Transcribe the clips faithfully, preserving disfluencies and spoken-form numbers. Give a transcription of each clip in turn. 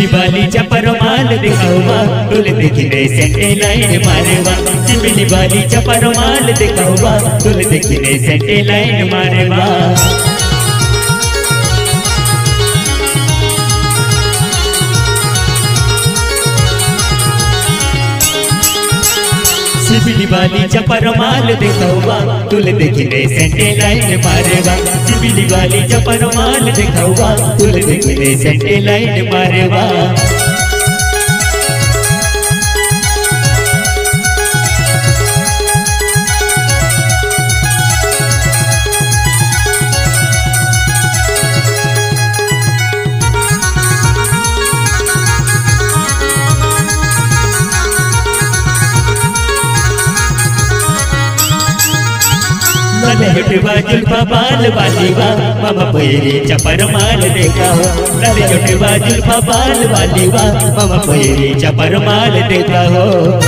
सिबिली वाली चपर माल दिखावा तुल देखने सेंटे लाइन मारेवा सिबिली वाली चपर माल दिखावा तुल देखने सेंटे लाइन मारेवा सिबिली वाली चपर माल दिखावा तुल देखने सेंटे लाइन मारेवा सिबिली वाली चपर माल दिखावा तुल देखने सेंटे लाइन मारेवा ललहटवा जुल्फा बाल वाली वा मामा पैरी चपर माल देखा हो ललहटवा जुल्फा बाल वाली वा मामा पैरी चपर माल देखा हो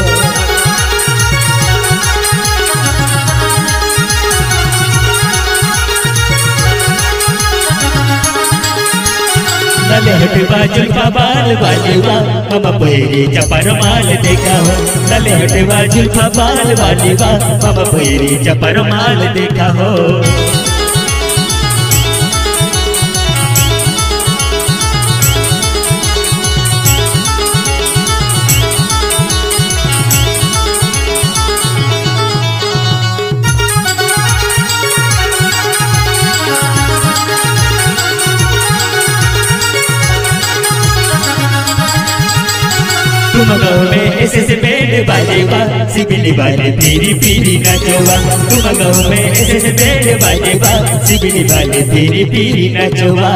ललहटवा जुल्फा बाल वाली वा मामा पैरी चपर माल देखा हो ललहटवा जुल्फा बाल वाली वा मामा पैरी चपर माल देखा हो तुम गाँव में ऐसे से बैंड बाजेवा सिबिली वाले पीरी पीरी नाचोवा तुम गाँव में ऐसे से बैंड बाजेवा सिबिली वाले पीरी पीरी नाचोवा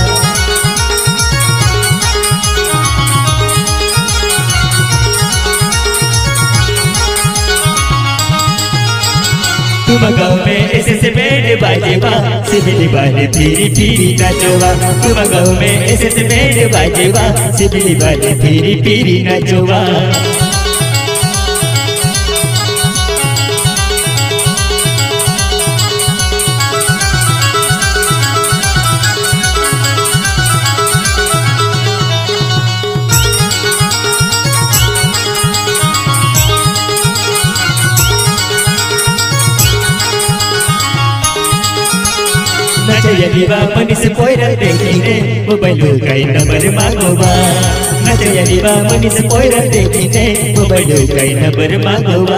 तुम गाँव में ऐसे से बैंड बाजेवा सिबिली वाले पीरी पीरी नाचोवा तुम गाँव में ऐसे से बैंड बाजेवा सिबिली वाले पीरी पीरी नाचोवा नचयलिवा मनीष पोइरल देखिने मोबाइल कई नंबर मागोवा नचयलिवा मनीष पोइरल देखिने मोबाइल कई नंबर मागोवा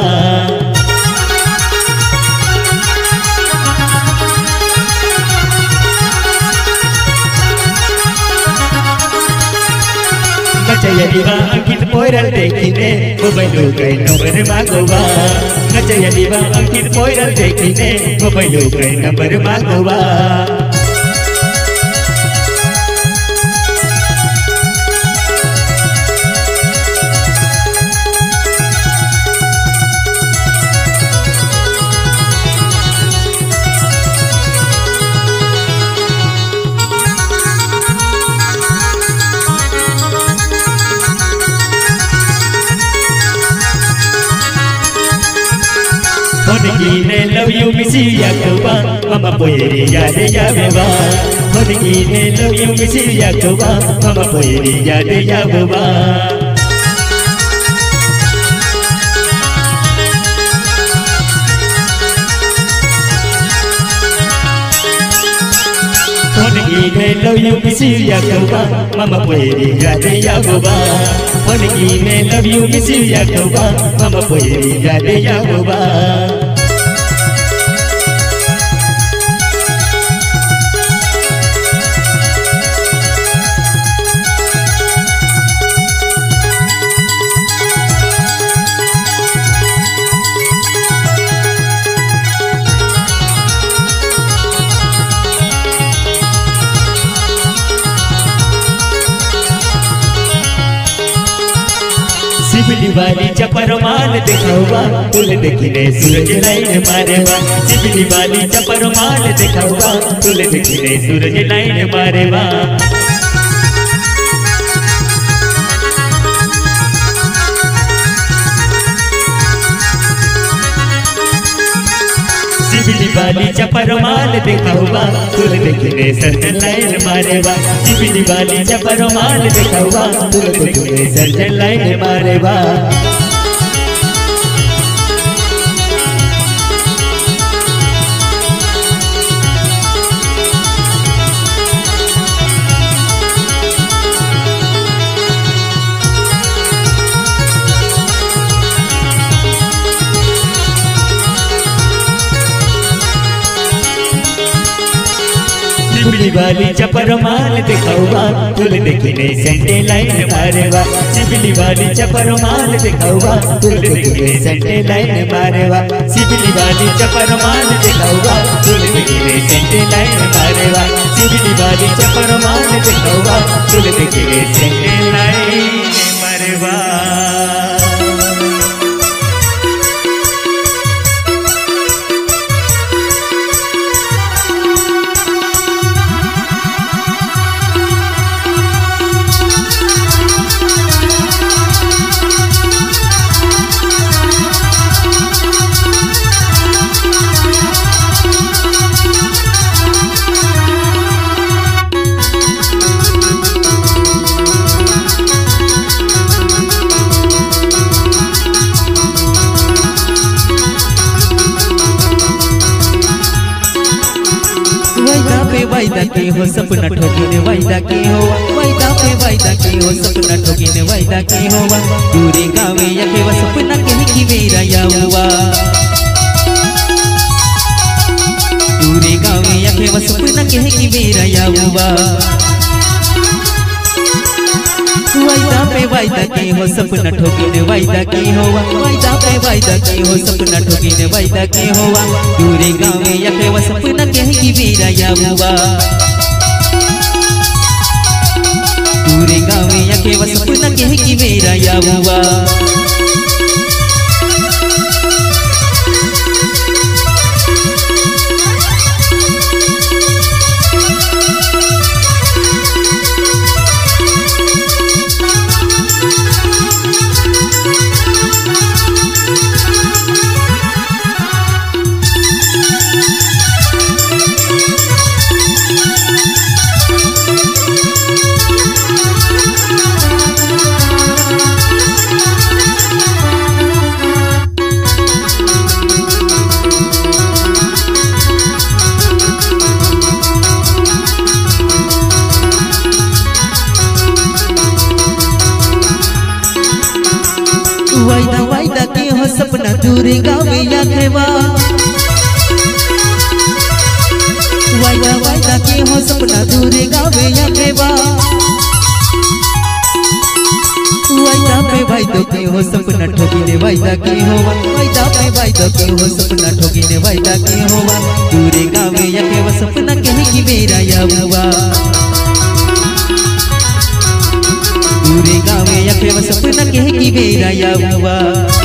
नचयलिवा अंकित पोइरल देखिने मोबाइल कई नंबर मागोवा नचयलिवा अंकित पोइरल देखिने मोबाइल कई नंबर मागोवा Honegine love you missy yakoba mama poyeri yade yabewa Honegine love you missy yakoba mama poyeri yade yabewa Honegine love you missy yakoba mama poyeri yade yabewa Honegine love you missy yakoba mama poyeri yade yabewa सिबिली वाली चपर माल दिखावा तुल देखने सूरज line मारेवा सिबिली वाली चपर माल दिखावा तुल देखने सूरज line मारेवा सिबिली वाली चपर माल दिखाऊबा तुल देखने सर्जन लाइन मारेबा चिबिली वाली चपर माल दिखाऊबा तुल देखने सर्जन लाइन मारेबा चिबिली वाली चपर माल दिखाऊबा तुल देखने सेंटे लाइन मारेबा चिबिली वाली चपर माल दिखाऊबा तुल देखने सेंटे लाइन मारेबा चिबिली वाली चपर माल दिखाऊबा तुल देखने सेंटे लाइन मारेबा चिबिली वाली चपर माल दिखाऊबा तुल देखने सेंटे लाइन मारेबा वायदा के हो सपना ठोकिने वायदा के हो वायदा पे वायदा के हो सपना ठोकिने वायदा के हो दूरी गावे यके व सपना के की मेरा यावा दूरी गावे यके व सपना के की मेरा यावा वायदा पे वायदा के हो सपना ठोकिने वायदा के हो वायदा पे वायदा के हो सपना ठोकिने वायदा के हो दूरी गावे यके व सपना के की मेरा यावा दूरी गावे यके व सपना के की मेरा यावा वायदा वायदा के हो सपना दूरी गावे याखेवा वायदा वायदा के हो सपना दूरी गावे याखेवा वायदा पे वायदा के हो सपना ठोकिने वायदा के हो वायदा पे वायदा के हो सपना ठोकिने वायदा के हो दूरी गावे याखेवा सपना के की मेरा यावा दूरी गावे यके व सपना के की मेरा यावा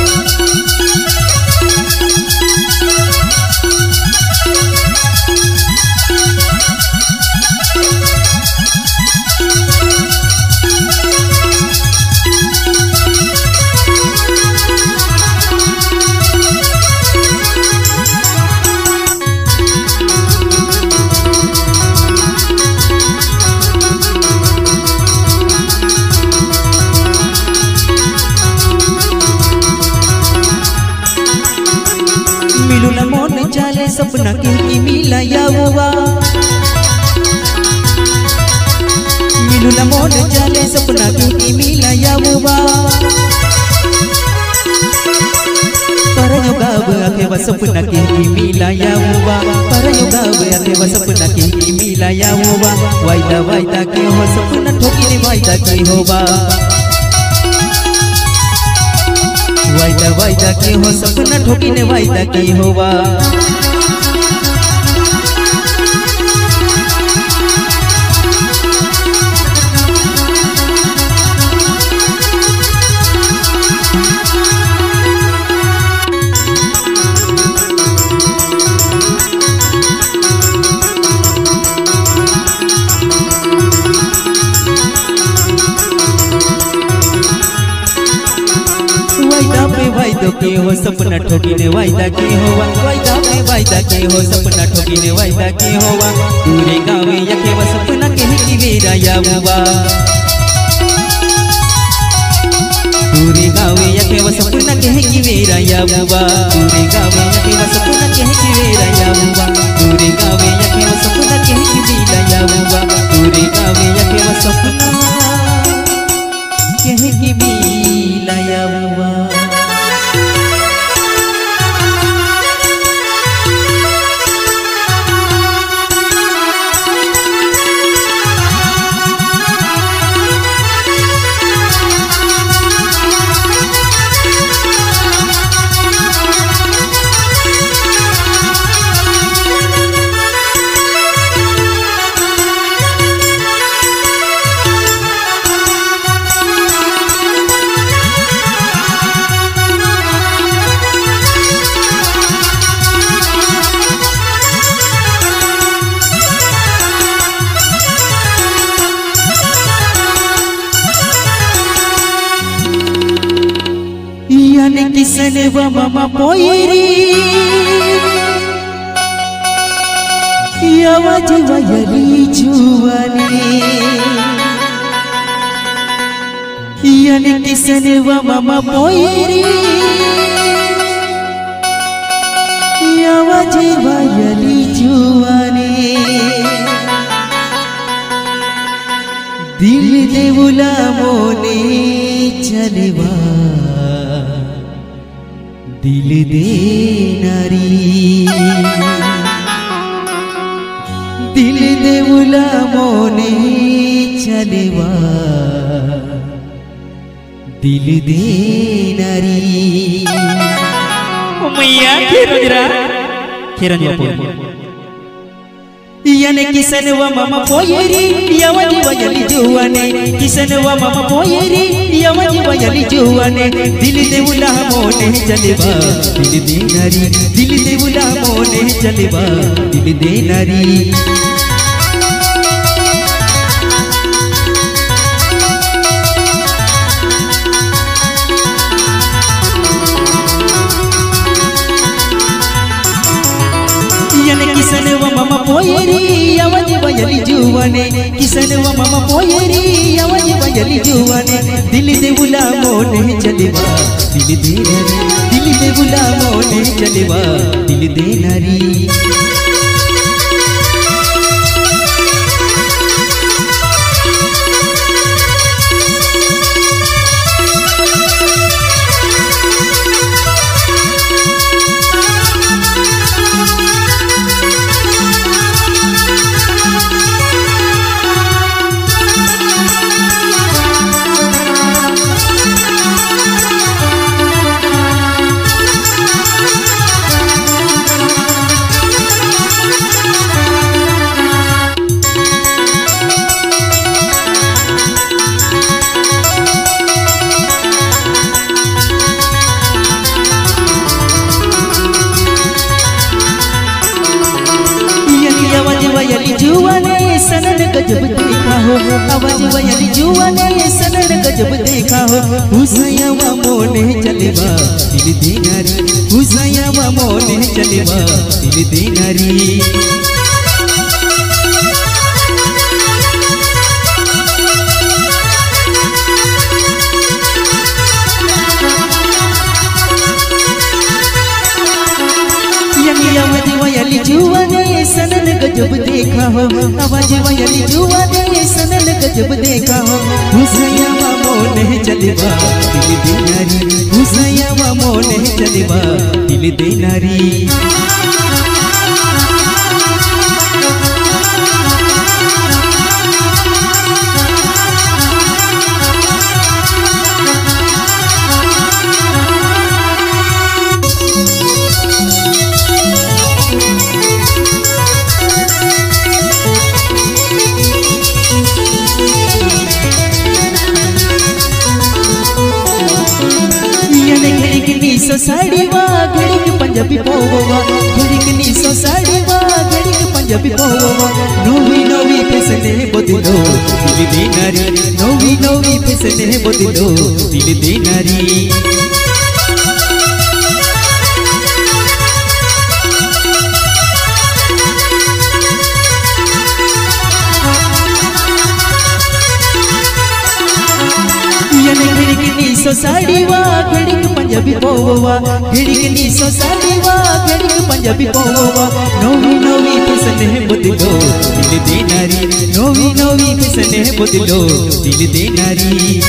मिलुला मोन जाले सपना के की मिला यावा मिलुला मोन जाले सपना के की मिला यावा परयो गाव आके व सपना के की मिला यावा परयो गाव आके व सपना के की मिला यावा वायदा वायदा के हो सपना ठोकिने वायदा के होवा वायदा वायदा के हो सपना ठोकिने वायदा के होवा वायदा के हो सपना ठोकीने वायदा के होवा वायदा में वायदा के हो सपना ठोकीने वायदा के होवा दूरे गावे यके व सपना के की वेरा यावा दूरे गावे यके व सपना के की वेरा यावा दूरे गावे यके व सपना के की वेरा यावा दूरे गावे यके व सपना के की वेरा यावा दूरे गावे यके व सपना के की वेरा यावा किसन व ममा पोयरी यावज वयली जुवाने यन किसन व ममा पोयरी यावज वयली जुवाने दिल देवुला मोने चलेवा दिल दे नारी दिल देवुला मोने चलेवा दिल दे नारी ओ मैया खेरंजरा खेरंजवा यने किसन व मम पोयरी यवनि वयली जुवाने किसन व मम पोयरी यवनि वयली जुवाने दिल देवुला मोने चलेवा दिल दे नारी दिल देवुला मोने चलेवा दिल दे नारी किसन व मम पोयरी यवनि वयली जुवाने किसन व मम पोयरी यवनि वयली जुवाने दिल देवुला मोने चलेवा दिल दे नारी दिल देवुला मोने चलेवा दिल दे नारी वयली जुवाने सनन गजब देखा हो आवाज वयली जुवाने सनन गजब देखा हो हुसैया मोने चलेवा दिल दे नारी हुसैया मोने चलेवा दिल दे नारी आवाज वयली जुवाने सनन गजब देखा हो आवाज वयली जुवाने सनन गजब देखा हो हुसैया मोने चलेवा दिल दे नारी हुसैया मोने चलेवा दिल दे नारी सो साड़ी वा घड़ी के पंजाबी पोवा घड़ी के नी सो साड़ी वा घड़ी के पंजाबी पोवा नोवी नोवी फैसले बदलो दिल दे नारी नोवी नोवी फैसले बदलो दिल दे नारी नीसो साड़ी वा घड़िक पंजाबी पोवा घड़िक नीसो साड़ी वा घड़िक पंजाबी पोवा नोवी नोवी फैशन है बदलो दिल दे नारी नोवी नोवी फैशन है बदलो दिल दे नारी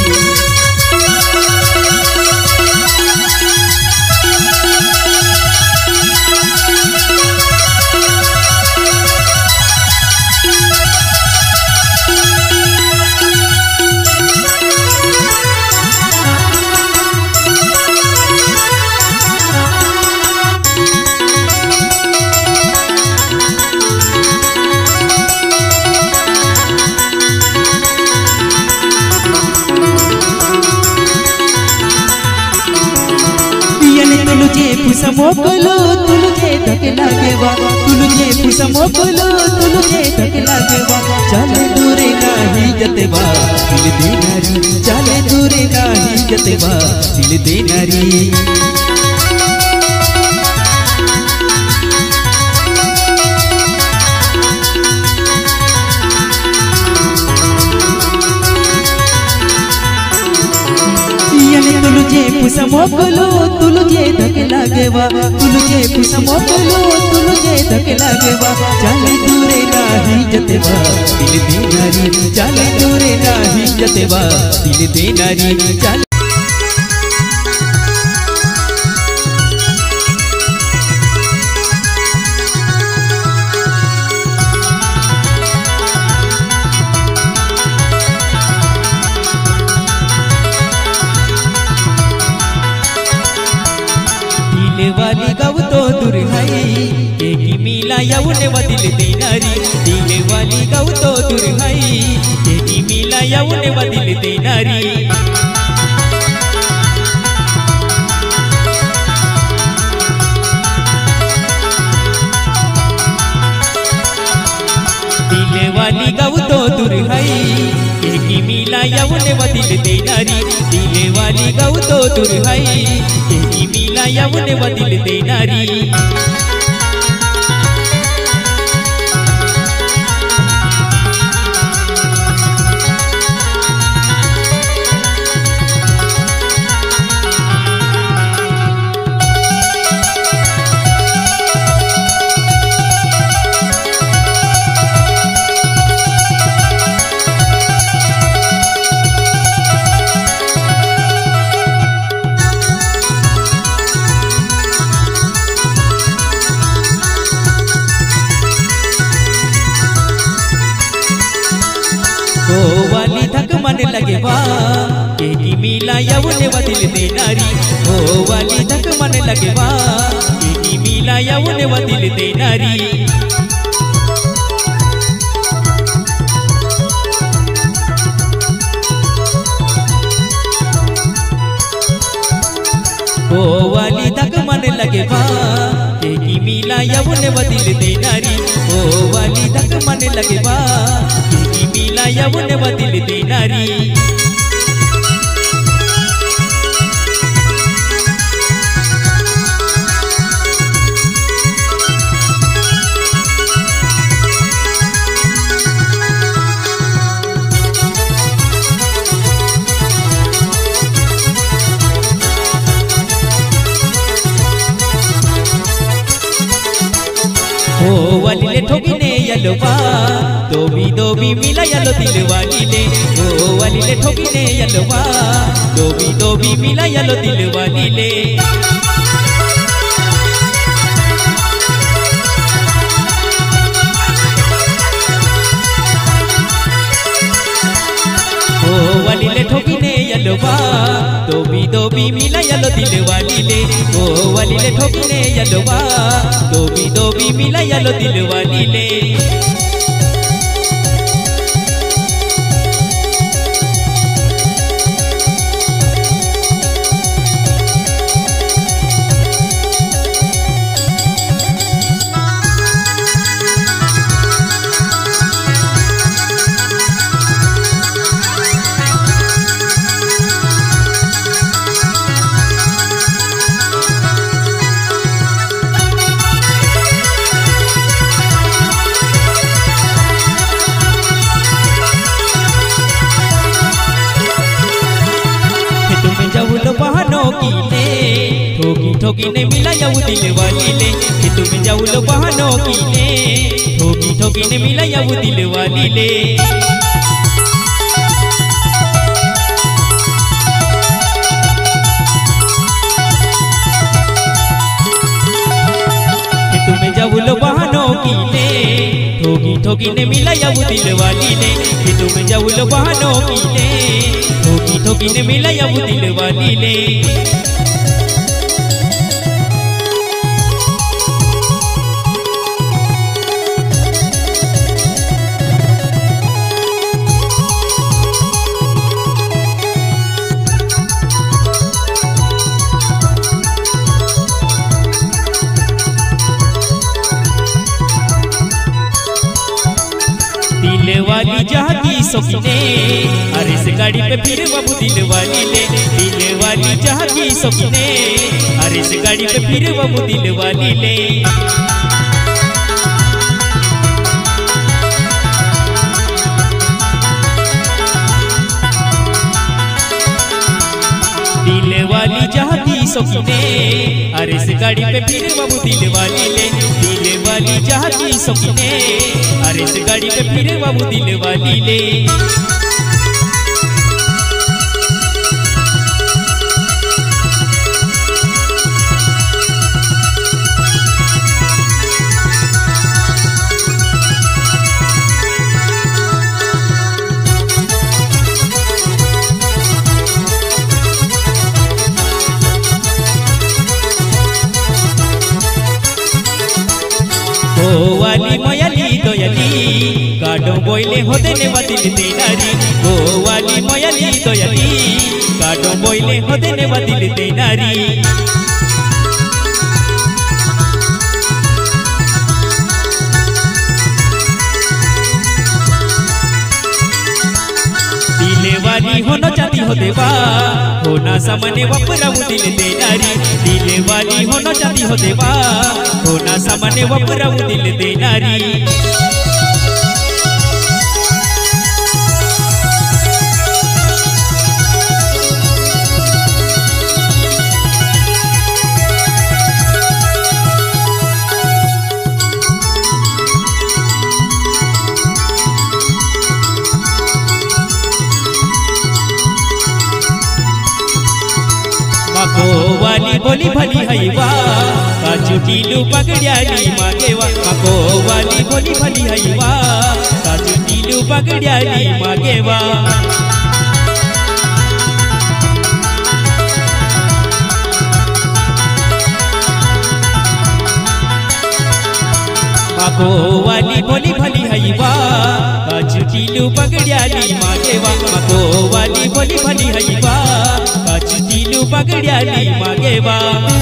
मोकलो तुलुजे धक लागेवा तुलुजे पुसा मोकलो तुलुजे धक लागेवा चले दूरे नाही जतेवा दिल दे नारी चले दूरे नाही जतेवा दिल दे नारी तुलुजे पुसा मोकलो तुलुजे धक लागेवा तुलुजे पुसा मोकलो तुलुजे धक लागेवा चले दूरे नाही जतेवा दिल दे नारी चले दूरे नाही जतेवा दिल दे नारी चले वाली गाव तो दूर है एकी मिला यवने व दिल दे नारी दिल वाली गाव तो दूर है एकी मिला यवने व दिल दे नारी दिल वाली गाव तो दूर है एकी मिला यवने व दिल दे नारी दिल वाली गाव तो दूर है एकी मिला यवने व दिल दे नारी वाली धक मन लगे वा एकी मिला यवने व दिल दे नारी ओ वाली धक मन लगे वा एकी मिला यवने व दिल दे नारी ओ वाली धक मन लगे वा एकी मिला यवने व दिल दे नारी ओ वाली धक मन लगे वा एकी मिला यवने व दिल दे नारी ओ वाली ले ठोकिने यलवा दोबी दोबी मिला यलो दिल वाली ले ओ वाली ले ठोकिने यलवा दोबी दोबी मिला यलो दिल वाली ले ओ वाली ले ठोकिने यलवा दोबी दोबी मिला यलो दिल वाली ले ओ वाली ले ठोकिने यलवा दोबी दोबी मिला यलो दिल वाली ले की ने ठोकी ठोकी ने मिलाया वो दिल वाली ले कि तुम जाऊ लो बहानों की ने ठोकी ठोकी ने मिलाया वो दिल वाली ले तुम्हें जाऊलो बहानों की ने ठोकी ठोकी ने मिलाया वो दिल वाली ने कि तुम्हें जाऊलो बहानों की ने ठोकी ठोकी ने मिलाया वो दिल वाली ने दिल वाली जहाँ की सौकीने अरे इस गाड़ी पे फिर बाबू दिल वाली ले दिल वाली जहाँ की सौकीने अरे इस गाड़ी पे फिर बाबू दिल वाली ले दिल वाली जहाँ की सौकीने अरे इस गाड़ी पे फिर बाबू दिल वाली ले दिल वाली जहाँ की सौकीने अरे इस गाड़ी पे फिर बाबू दिल वाली ले ओ वाली मयाली दोयली गाडो बोइले होदे ने बदिल देनारी ओ वाली मयाली दोयली गाडो बोइले होदे ने बदिल देनारी दिल वाली होना चाहती हो देवा होना सामने वपरा वो दिल देनारी दिल वाली होना चाहती हो देवा होना सामने वपरा वो दिल देनारी माको वाली बोली भली हैवा काजू टीलू पगड़ियाली मागेवा माको वाली बोली भली हैवा काजू टीलू पगड़ियाली मागेवा माको वाली बोली भली हैवा काजू टीलू पगड़ियाली मागेवा माको वाली बोली भली हैवा काजू टीलू पगड़ियाली मागेवा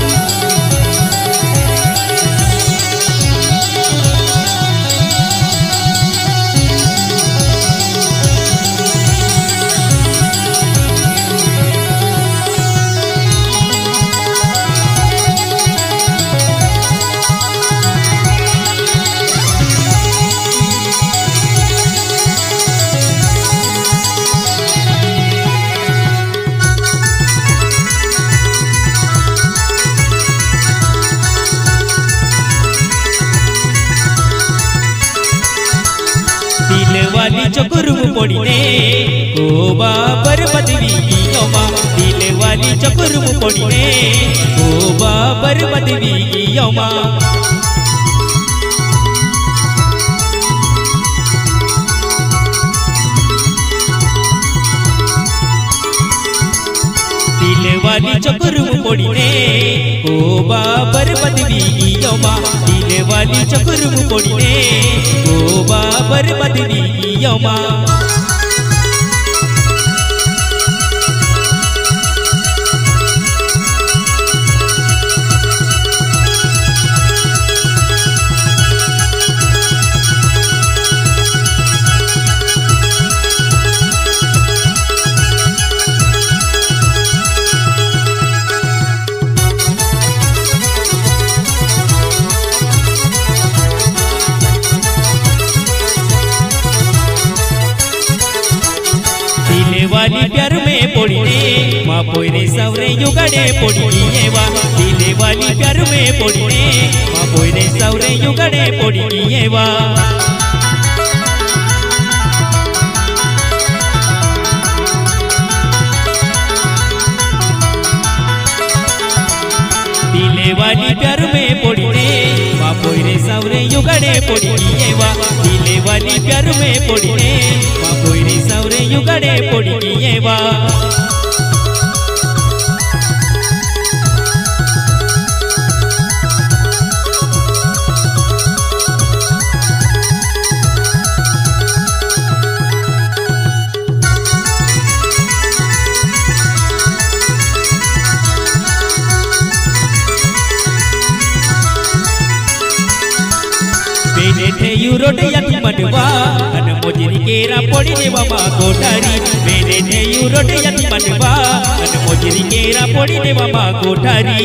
दिल वाली चकुरु पड़ीने गोबा बरबदवी यमा दिल वाली चकुरु पड़ीने गोबा बरबदवी यमा दिल वाली चकुरु पड़ीने गोबा बरबदवी यमा दिल वाली चकुरु पड़ीने गोबा बरबदवी यमा प्यार में पड़ीने माँ पोरे सवरे युगड़े पड़ी वा दिले वाली प्यार में पड़ीने माँ पोरे सवरे युगड़े पड़ी वा दिले वाली प्यार में पड़ीने माँ पोरे सवरे युगड़े पड़ी वा दिले वाली प्यार में पड़ीने माँ पोरे सवरे युगड़े पड़ी वा यूरोट यति मनवा अन मोजरी केरा पड़ी देवा माँ कोठारी मेरे ने यूरोट यति मनवा अन मोजरी केरा पड़ी देवा माँ कोठारी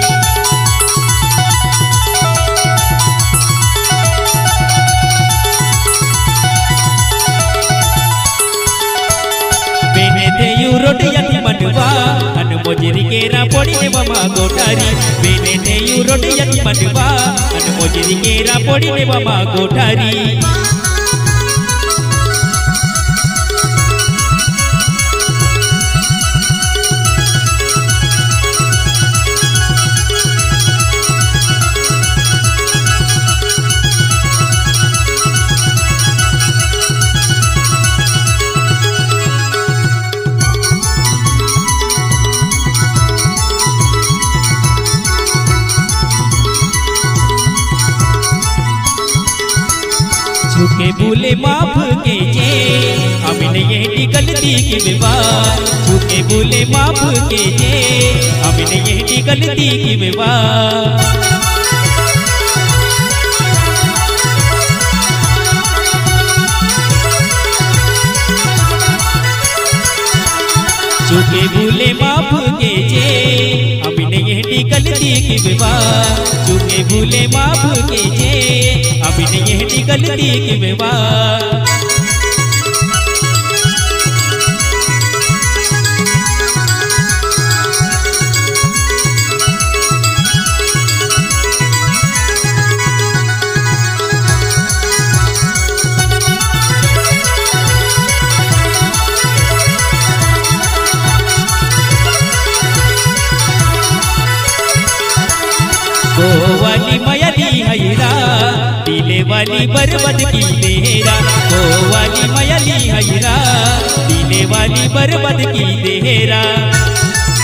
मेरे ने यूरोट यति मनवा अन मोजरी केरा पड़ी देवा माँ कोठारी मेरे ने यूरोट यति मनवा अन मोजरी केरा पड़ी देवा माँ कोठारी झुके भूले माफ के जे हमने ये गलती की विवाह झुके भूले माफ के जे हमने ये गलती की विवाह झुके भूले माफ के जे हमने ये गलती की विवाह झुके भूले माफ के जे हमने ये गलती की विवाह गो वाली मयली हैरा दिले वाली बर्बाद की देहरा गो वाली मयली हैरा दिले वाली बर्बाद की देहरा